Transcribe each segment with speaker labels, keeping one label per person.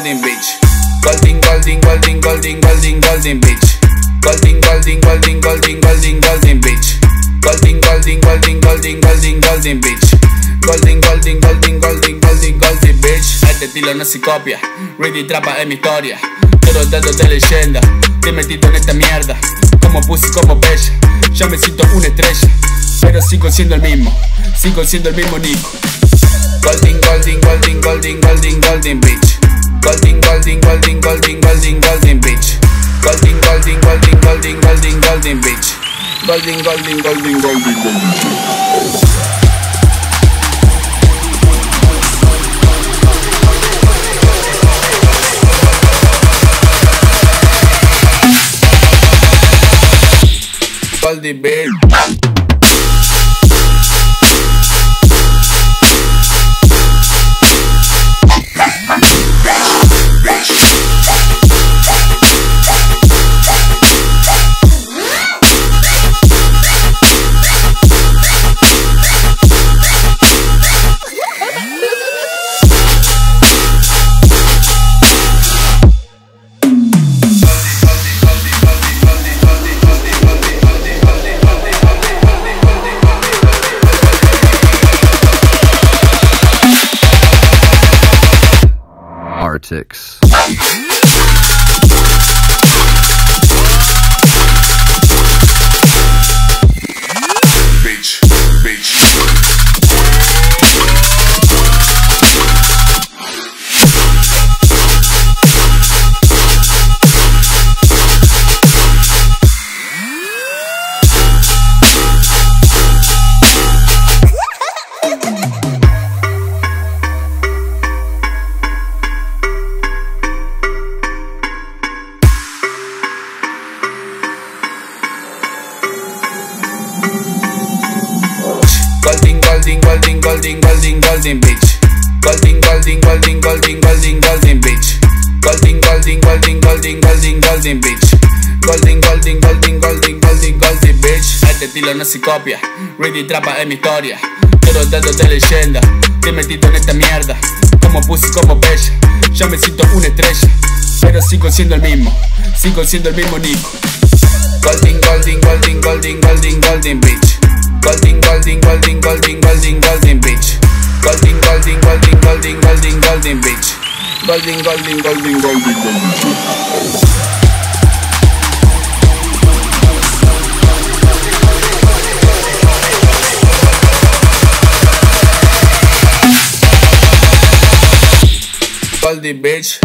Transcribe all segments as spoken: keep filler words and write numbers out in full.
Speaker 1: Goldin bitch. Goldin, Goldin, Goldin, Goldin, Goldin, Goldin bitch. Goldin, Goldin, Goldin, Goldin, Goldin, Goldin bitch. Goldin, Goldin, Goldin, Goldin, Goldin, Goldin bitch. Goldin, Goldin, Goldin, Goldin, Goldin, Goldin bitch. Este estilo no se copia, Ready trapa es mi historia. Todos datos de leyenda, te metiste en esta mierda. Como pussy, como bella, ya me siento una estrella. Pero sigo siendo el mismo, sigo siendo el mismo Nico. Goldin, Goldin, Goldin, Goldin, Goldin, Goldin bitch. Goldin, Goldin, Goldin, Goldin, Goldin, Goldin bitch. Goldin, Goldin, Goldin, Goldin, Goldin, Goldin bitch. Goldin, Goldin, Goldin, Goldin, Goldin. Goldin bitch.
Speaker 2: Artix. Bitch, bitch.
Speaker 1: Goldin, Goldin, Goldin, Goldin, Goldin, Goldin bitch. Goldin, Goldin, Goldin, Goldin, Goldin, Goldin bitch. Goldin, Goldin, Goldin, Goldin, Goldin, Goldin bitch. Goldin, Goldin, Goldin, Goldin, Goldin, Goldin bitch. Este estilo no se copia, Ready trapa es mi historia. Todos datos de leyenda, te metiste en esta mierda. Como pussy, como bella, ya me siento una estrella. Pero sigo siendo el mismo, sigo siendo el mismo Nico. Goldin, Goldin, Goldin, Goldin, Goldin, Goldin bitch. Goldin, Goldin, Goldin, Goldin, Goldin, Goldin bitch. Goldin, Goldin, Goldin, Goldin, Goldin, Goldin bitch. Goldin, Goldin, Goldin, Goldin, Goldin. Goldin bitch.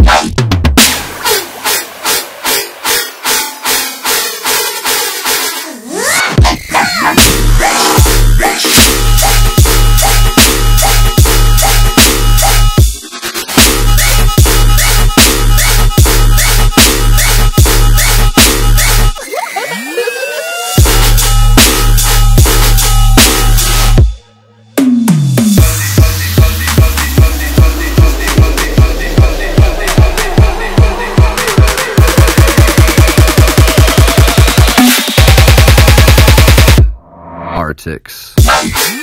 Speaker 2: Artix.